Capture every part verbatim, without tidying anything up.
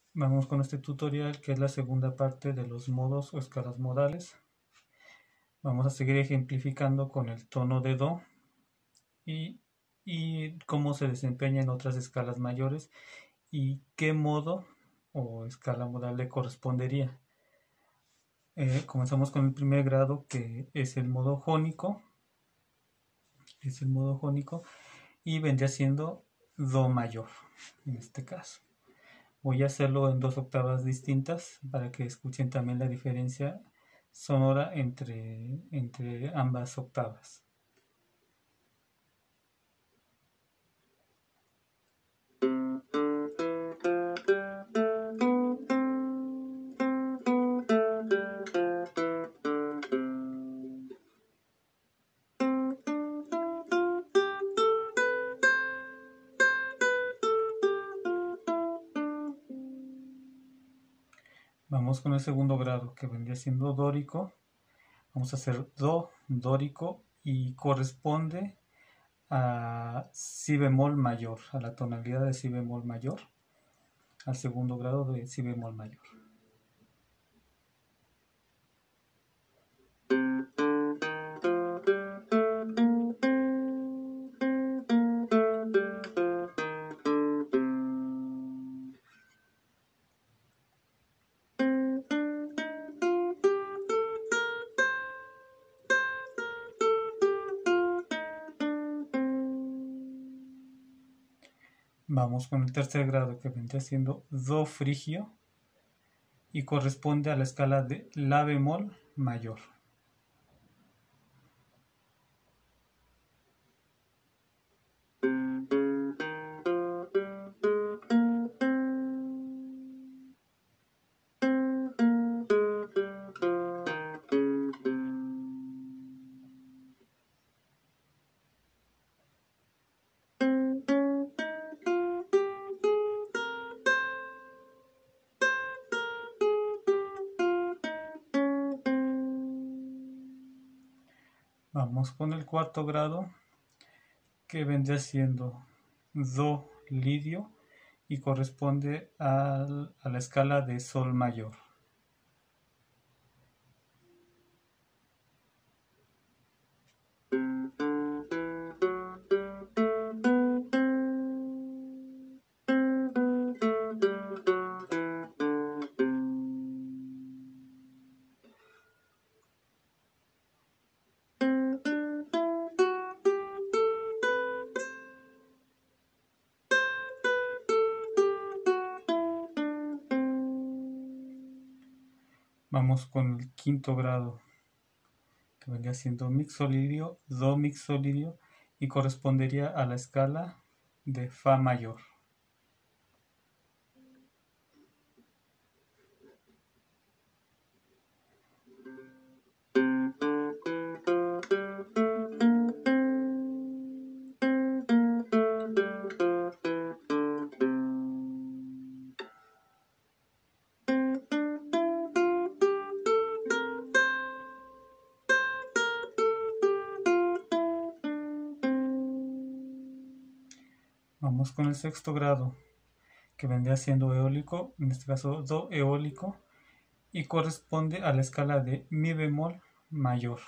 Vamos con este tutorial, que es la segunda parte de los modos o escalas modales. Vamos a seguir ejemplificando con el tono de Do y, y cómo se desempeña en otras escalas mayores y qué modo o escala modal le correspondería. Eh, comenzamos con el primer grado, que es el modo jónico. Es el modo jónico y vendría siendo Do mayor en este caso. Voy a hacerlo en dos octavas distintas para que escuchen también la diferencia sonora entre, entre ambas octavas. Vamos con el segundo grado, que vendría siendo dórico. Vamos a hacer Do, dórico, y corresponde a Si bemol mayor, a la tonalidad de Si bemol mayor, al segundo grado de Si bemol mayor. Vamos con el tercer grado, que vendría siendo Do frigio y corresponde a la escala de La bemol mayor. Vamos con el cuarto grado, que vendría siendo Do lidio y corresponde al, a la escala de Sol mayor. Vamos con el quinto grado, que vendría siendo Mixolidio, Do mixolidio y correspondería a la escala de Fa mayor. Vamos con el sexto grado, que vendría siendo eólico, en este caso Do eólico, y corresponde a la escala de Mi bemol mayor.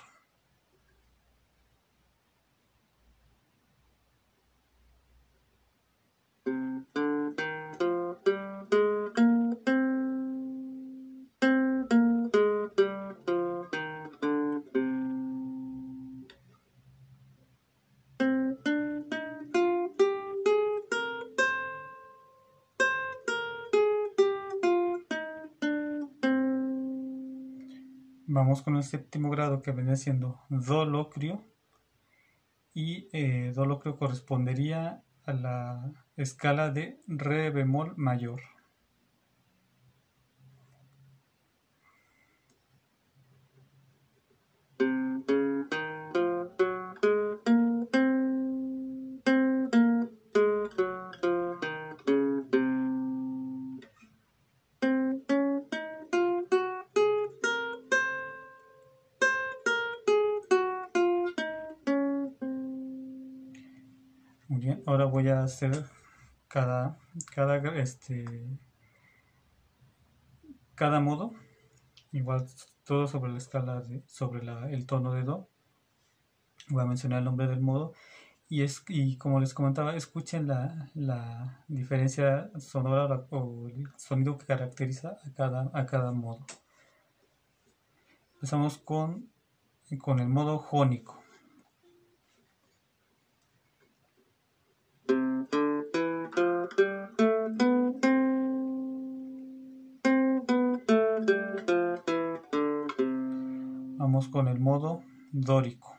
Vamos con el séptimo grado, que vendría siendo Do locrio y eh, Do locrio correspondería a la escala de Re bemol mayor. Muy bien, ahora voy a hacer cada, cada este, cada modo, igual todo sobre la escala, de, sobre la, el tono de do. Voy a mencionar el nombre del modo. Y, es, y como les comentaba, escuchen la, la diferencia sonora o el sonido que caracteriza a cada, a cada modo. Empezamos con, con el modo jónico. Vamos con el modo dórico.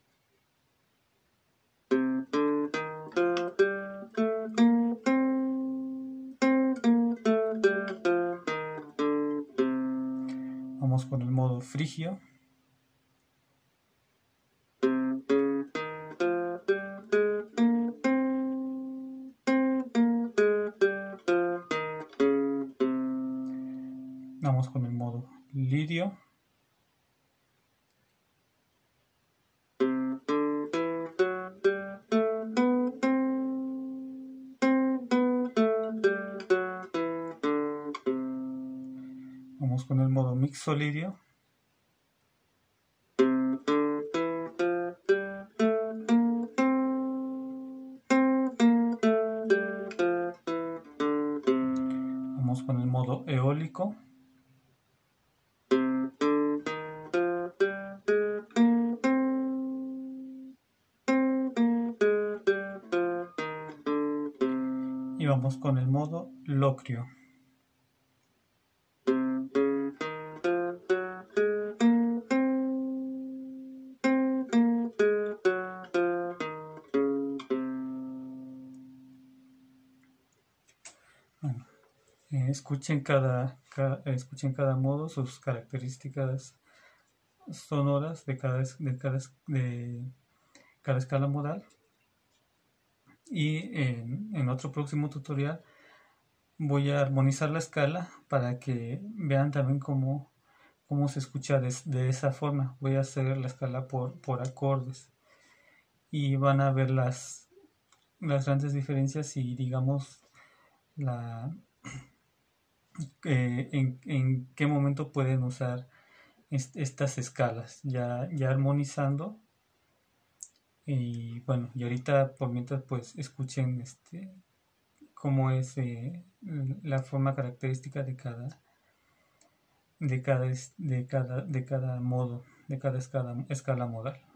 Vamos con el modo frigio. Vamos con el modo lidio. Vamos con el modo mixolidio. Vamos con el modo eólico. Y vamos con el modo locrio. Bueno, eh, escuchen, cada, cada, escuchen cada modo, sus características sonoras de cada, de cada, de cada escala modal. Y en, en otro próximo tutorial voy a armonizar la escala para que vean también cómo, cómo se escucha de, de esa forma. Voy a hacer la escala por, por acordes y van a ver las, las grandes diferencias y digamos la, eh, en, en qué momento pueden usar est estas escalas ya, ya armonizando. Y bueno, y ahorita por mientras pues escuchen este cómo es eh, la forma característica de cada de cada de cada de cada modo, de cada escala, escala modal.